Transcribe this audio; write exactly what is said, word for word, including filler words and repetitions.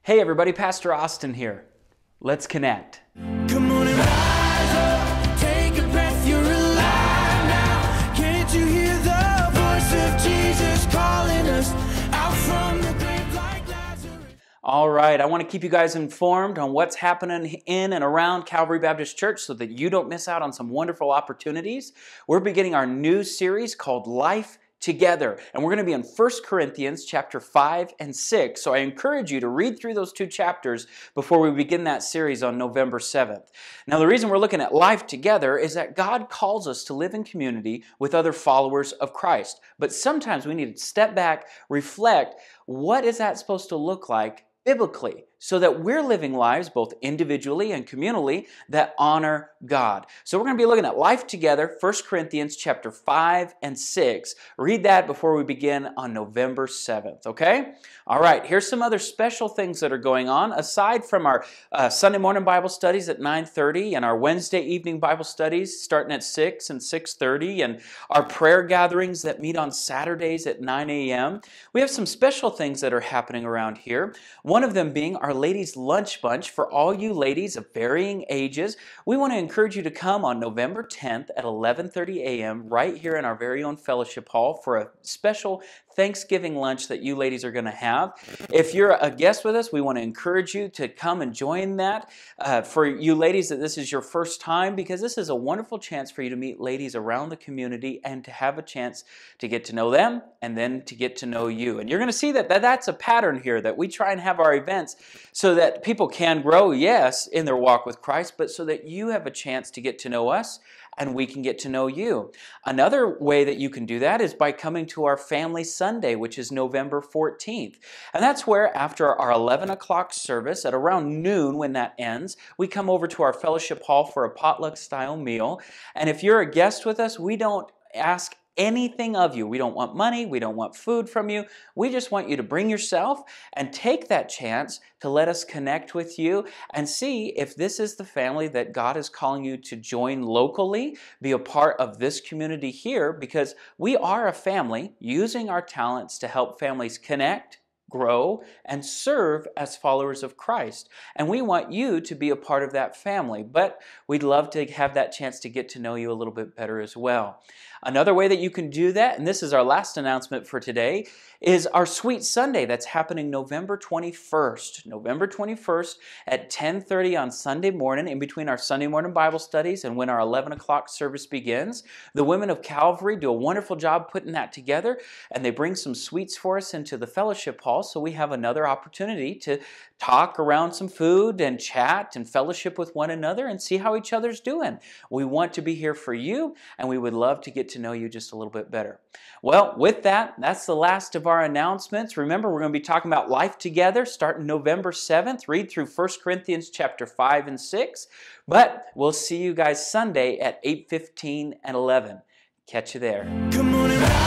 Hey everybody, Pastor Austin here. Let's connect. Come on and rise up, take a breath, you're alive now. Can't you hear the voice of Jesus calling us out from the grave like Lazarus? All right, I want to keep you guys informed on what's happening in and around Calvary Baptist Church so that you don't miss out on some wonderful opportunities. We're beginning our new series called Life Together, and we're going to be in First Corinthians chapter five and six. So I encourage you to read through those two chapters before we begin that series on November seventh. Now, the reason we're looking at life together is that God calls us to live in community with other followers of Christ. But sometimes we need to step back, reflect, what is that supposed to look like biblically, so that we're living lives both individually and communally that honor God. So we're going to be looking at life together, First Corinthians chapter five and six. Read that before we begin on November seventh, okay? All right, here's some other special things that are going on. Aside from our uh, Sunday morning Bible studies at nine thirty and our Wednesday evening Bible studies starting at six and six thirty and our prayer gatherings that meet on Saturdays at nine a m, we have some special things that are happening around here. One of them being our Ladies' Lunch Bunch for all you ladies of varying ages. We want to encourage you to come on November tenth at eleven thirty a m right here in our very own fellowship hall for a special Thanksgiving lunch that you ladies are going to have. If you're a guest with us, we want to encourage you to come and join that. Uh, for you ladies that this is your first time, because this is a wonderful chance for you to meet ladies around the community and to have a chance to get to know them and then to get to know you. And you're going to see that, that that's a pattern here, that we try and have our events so that people can grow, yes, in their walk with Christ, but so that you have a chance to get to know us and we can get to know you. Another way that you can do that is by coming to our Family Sunday, which is November fourteenth. And that's where after our eleven o'clock service, at around noon when that ends, we come over to our fellowship hall for a potluck style meal. And if you're a guest with us, we don't ask anything of you. We don't want money. We don't want food from you. We just want you to bring yourself and take that chance to let us connect with you and see if this is the family that God is calling you to join locally, be a part of this community here, because we are a family using our talents to help families connect, grow, and serve as followers of Christ. And we want you to be a part of that family, but we'd love to have that chance to get to know you a little bit better as well. Another way that you can do that, and this is our last announcement for today, is our Sweet Sunday that's happening November twenty-first. November twenty-first at ten thirty on Sunday morning, in between our Sunday morning Bible studies and when our eleven o'clock service begins. The women of Calvary do a wonderful job putting that together, and they bring some sweets for us into the fellowship hall, so we have another opportunity to talk around some food and chat and fellowship with one another and see how each other's doing. We want to be here for you, and we would love to get to know you just a little bit better. Well, with that, that's the last of our announcements. Remember, we're going to be talking about life together starting November seventh. Read through First Corinthians chapter five and six. But we'll see you guys Sunday at eight fifteen and eleven. Catch you there. Come on and